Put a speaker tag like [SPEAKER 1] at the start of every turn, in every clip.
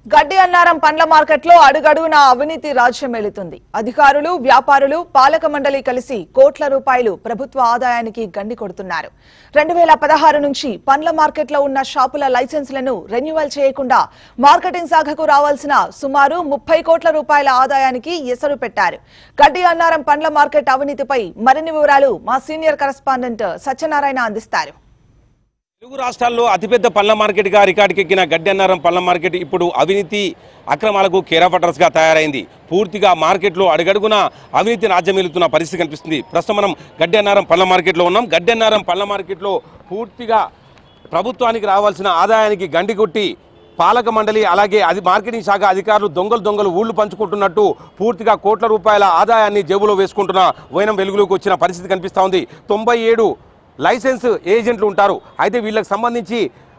[SPEAKER 1] గడ్డియన్నారం పండ్ల మార్కెట్లో అడుగడుగునా అవినీతి రాజ్యం ఏలుతుంది. అధికారులు, వ్యాపారులు, పాలక మండలి కలిసి కోట్ల రూపాయలు ప్రభుత్వ ఆదాయానికి గండి కొడుతున్నారు. 2016 నుంచి పండ్ల మార్కెట్లో ఉన్న షాపుల లైసెన్సులను రెన్యువల్ చేయకుండా మార్కెటింగ్ శాఖకు రావాల్సిన సుమారు 30 కోట్ల రూపాయల ఆదాయానికి ఎసరు పెట్టారు. గడ్డియన్నారం పండ్ల మార్కెట్ అవినీతిపై మరిన్ని వివరాలు మా సీనియర్ కరెస్పాండెంట్ సత్యనారాయణ అందిస్తారు.
[SPEAKER 2] తెలుగు రాష్ట్రాల్లో అతిపెద్ద పళ్ళ మార్కెట్గా రికార్డుకెక్కిన గడ్డియన్నారం పళ్ళ మార్కెట్ ఇప్పుడు అవినీతి అక్రమాలకు కేరాపటర్స్గా తయారైంది. పూర్తిగా మార్కెట్లో అడుగడుగున అవినీతి రాజ్యమేలుతున్న పరిస్థితి కనిపిస్తుంది. ప్రస్తుతం మనం గడ్డియన్నారం పళ్ళ మార్కెట్లో ఉన్నాం. గడ్డియన్నారం పళ్ళ మార్కెట్లో పూర్తిగా ప్రభుత్వానికి రావాల్సిన ఆదాయానికి గండి కొట్టి పాలక మండలి అలాగే మార్కెటింగ్ శాఖ అధికారులు దొంగలు ఊళ్ళు పంచుకుంటున్నట్టు పూర్తిగా కోట్ల రూపాయల ఆదాయాన్ని జేబులో వేసుకుంటున్న వైనం వెలుగులోకి వచ్చిన పరిస్థితి కనిపిస్తూ ఉంది. 97 లైసెన్స్ ఏజెంట్లు ఉంటారు. అయితే వీళ్ళకి సంబంధించి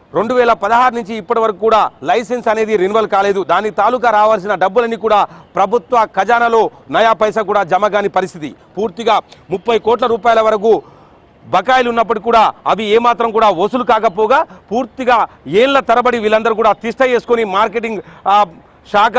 [SPEAKER 2] 2016 నుంచి ఇప్పటి వరకు కూడా లైసెన్స్ అనేది రెన్యువల్ కాలేదు. దాని తాలూకా రావాల్సిన డబ్బులన్నీ కూడా ప్రభుత్వ ఖజానాలో నయా పైసా కూడా జమ కాని పరిస్థితి. పూర్తిగా 30 కోట్ల రూపాయల వరకు బకాయిలు ఉన్నప్పటికీ కూడా అవి ఏమాత్రం కూడా వసూలు కాకపోగా పూర్తిగా ఏళ్ల తరబడి వీళ్ళందరూ కూడా తిష్ట చేసుకొని మార్కెటింగ్ శాఖ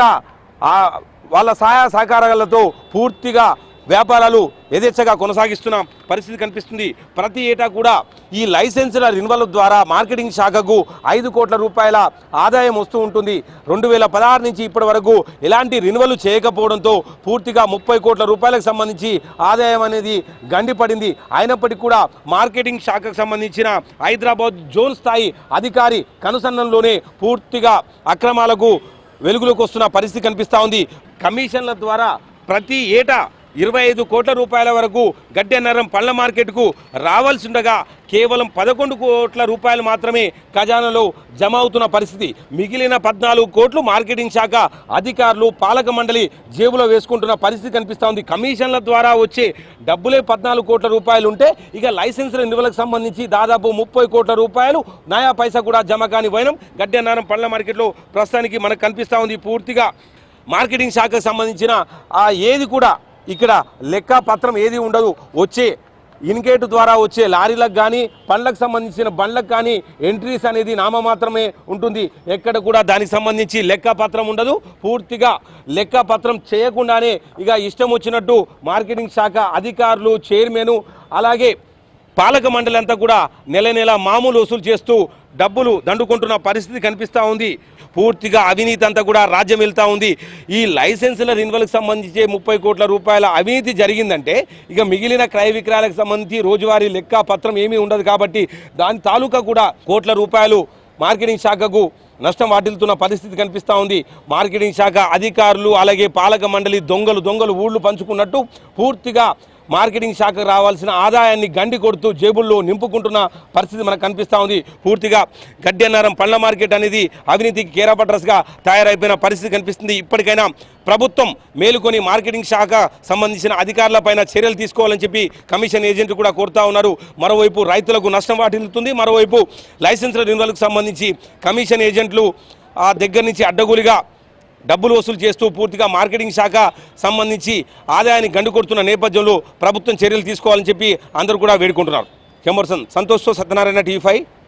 [SPEAKER 2] వాళ్ళ సహాయ సహకారాలతో పూర్తిగా వ్యాపారాలు యథేచ్ఛగా కొనసాగిస్తున్న పరిస్థితి కనిపిస్తుంది. ప్రతి ఏటా కూడా ఈ లైసెన్సుల రెన్యువల్ ద్వారా మార్కెటింగ్ శాఖకు 5 కోట్ల రూపాయల ఆదాయం వస్తూ ఉంటుంది. 2016 నుంచి ఇప్పటి వరకు ఎలాంటి రెన్యువల్ చేయకపోవడంతో పూర్తిగా 30 కోట్ల రూపాయలకు సంబంధించి ఆదాయం అనేది గండిపడింది. అయినప్పటికీ కూడా మార్కెటింగ్ శాఖకు సంబంధించిన హైదరాబాద్ జోన్ స్థాయి అధికారి కనుసన్నల్లోనే పూర్తిగా అక్రమాలకు వెలుగులోకి వస్తున్న పరిస్థితి కనిపిస్తూ ఉంది. కమిషన్ల ద్వారా ప్రతి ఏటా 25 కోట్ల రూపాయల వరకు గడ్డియన్నారం పళ్ళ మార్కెట్కు రావాల్సి ఉండగా కేవలం 11 కోట్ల రూపాయలు మాత్రమే ఖజానాలో జమ అవుతున్న పరిస్థితి. మిగిలిన 14 కోట్లు మార్కెటింగ్ శాఖ అధికారులు పాలక మండలి జేబులో వేసుకుంటున్న పరిస్థితి కనిపిస్తూ ఉంది. కమిషన్ల ద్వారా వచ్చే డబ్బులే 14 కోట్ల రూపాయలు ఉంటే ఇక లైసెన్స్ రెన్యువల్కి సంబంధించి దాదాపు 30 కోట్ల రూపాయలు నయా పైసా కూడా జమ కాని వైనం గడ్డియన్నారం పళ్ళ మార్కెట్లో ప్రస్తుతానికి మనకు కనిపిస్తూ ఉంది. పూర్తిగా మార్కెటింగ్ శాఖకు సంబంధించిన ఏది కూడా ఇక్కడ లెక్క పత్రం ఏది ఉండదు. వచ్చే ఇన్గేట్ ద్వారా వచ్చే లారీలకు కానీ పండ్లకు సంబంధించిన బండ్లకు కానీ ఎంట్రీస్ అనేది నామమాత్రమే ఉంటుంది. ఎక్కడ కూడా దానికి సంబంధించి లెక్క పత్రం ఉండదు. పూర్తిగా లెక్క పత్రం చేయకుండానే ఇక ఇష్టం వచ్చినట్టు మార్కెటింగ్ శాఖ అధికారులు, చైర్మన్ అలాగే పాలక మండలి అంతా కూడా నెల మామూలు వసూలు చేస్తూ డబ్బులు దండుకుంటున్న పరిస్థితి కనిపిస్తూ ఉంది. పూర్తిగా అవినీతి అంతా కూడా రాజ్యం వెళ్తూ ఉంది. ఈ లైసెన్సుల రెన్యువల్కి సంబంధించి 30 కోట్ల రూపాయల అవినీతి జరిగిందంటే ఇక మిగిలిన క్రయ విక్రయాలకు సంబంధించి రోజువారీ లెక్క పత్రం ఏమీ ఉండదు. కాబట్టి దాని తాలూకా కూడా కోట్ల రూపాయలు మార్కెటింగ్ శాఖకు నష్టం వాటిల్తున్న పరిస్థితి కనిపిస్తూ ఉంది. మార్కెటింగ్ శాఖ అధికారులు అలాగే పాలక మండలి దొంగలు ఊళ్ళు పంచుకున్నట్టు పూర్తిగా మార్కెటింగ్ శాఖకు రావాల్సిన ఆదాయాన్ని గండి కొడుతూ జేబుల్లో నింపుకుంటున్న పరిస్థితి మనకు కనిపిస్తూ ఉంది. పూర్తిగా గడ్డియన్నారం పండ్ల మార్కెట్ అనేది అవినీతికి కేరాపట్రస్గా తయారైపోయిన పరిస్థితి కనిపిస్తుంది. ఇప్పటికైనా ప్రభుత్వం మేలుకొని మార్కెటింగ్ శాఖ సంబంధించిన అధికారులపైన చర్యలు తీసుకోవాలని చెప్పి కమిషన్ ఏజెంట్లు కూడా కోరుతా ఉన్నారు. మరోవైపు రైతులకు నష్టం వాటిల్లుతుంది. మరోవైపు లైసెన్సుల రెన్యువల్కి సంబంధించి కమిషన్ ఏజెంట్లు ఆ దగ్గర నుంచి అడ్డగోలుగా డబ్బులు వసూలు చేస్తూ పూర్తిగా మార్కెటింగ్ శాఖ సంబంధించి ఆదాయాన్ని గండి కొడుతున్న నేపథ్యంలో ప్రభుత్వం చర్యలు తీసుకోవాలని చెప్పి అందరూ కూడా వేడుకుంటున్నారు. కెమెరాపర్సన్ సంతోష్తో సత్యనారాయణ, TV5.